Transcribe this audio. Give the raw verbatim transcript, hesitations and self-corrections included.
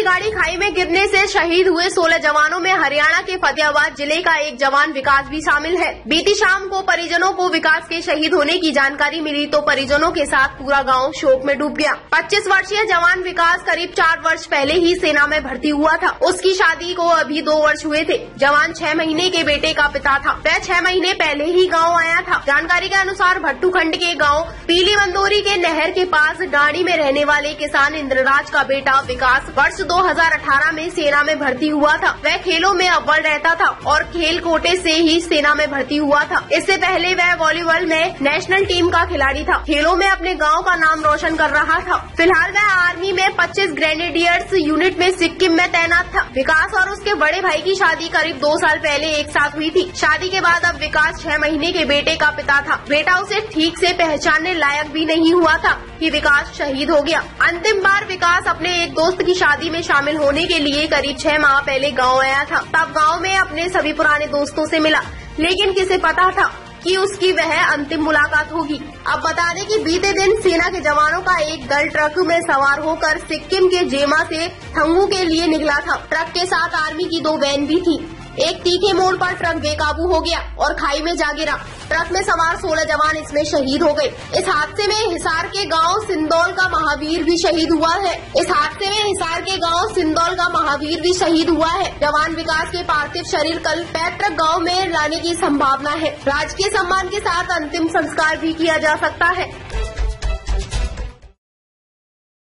गाड़ी खाई में गिरने से शहीद हुए सोलह जवानों में हरियाणा के फतेहाबाद जिले का एक जवान विकास भी शामिल है। बीती शाम को परिजनों को विकास के शहीद होने की जानकारी मिली तो परिजनों के साथ पूरा गांव शोक में डूब गया। पच्चीस वर्षीय जवान विकास करीब चार वर्ष पहले ही सेना में भर्ती हुआ था। उसकी शादी को अभी दो वर्ष हुए थे। जवान छह महीने के बेटे का पिता था। वह छह महीने पहले ही गाँव आया था। जानकारी के अनुसार भट्टू खंड के गाँव पीली मंदोरी के नहर के पास डाणी में रहने वाले किसान इंद्रराज का बेटा विकास वर्ष दो हज़ार अठारह में सेना में भर्ती हुआ था। वह खेलों में अव्वल रहता था और खेल कोटे से ही सेना में भर्ती हुआ था। इससे पहले वह वॉलीबॉल में नेशनल टीम का खिलाड़ी था। खेलों में अपने गांव का नाम रोशन कर रहा था। फिलहाल वह आर्मी में पच्चीस ग्रेनेडियर्स यूनिट में सिक्किम में तैनात था। विकास और उसके बड़े भाई की शादी करीब दो साल पहले एक साथ हुई थी। शादी के बाद अब विकास छह महीने के बेटे का पिता था। बेटा उसे ठीक से पहचानने लायक भी नहीं हुआ था कि विकास शहीद हो गया। अंतिम बार विकास अपने एक दोस्त की शादी में शामिल होने के लिए करीब छह माह पहले गांव आया था। तब गांव में अपने सभी पुराने दोस्तों से मिला, लेकिन किसे पता था कि उसकी वह अंतिम मुलाकात होगी। अब बता दें कि बीते दिन सेना के जवानों का एक दल ट्रक में सवार होकर सिक्किम के जेमा से थंगू के लिए निकला था। ट्रक के साथ आर्मी की दो वैन भी थी। एक तीखे मोड़ पर ट्रक बेकाबू हो गया और खाई में जा गिरा। ट्रक में सवार सोलह जवान इसमें शहीद हो गए। इस हादसे में हिसार के गांव सिंदौल का महावीर भी शहीद हुआ है। इस हादसे में हिसार के गांव सिंदौल का महावीर भी शहीद हुआ है। जवान विकास के पार्थिव शरीर कल पैतृक गांव में लाने की संभावना है। राजकीय सम्मान के साथ अंतिम संस्कार भी किया जा सकता है।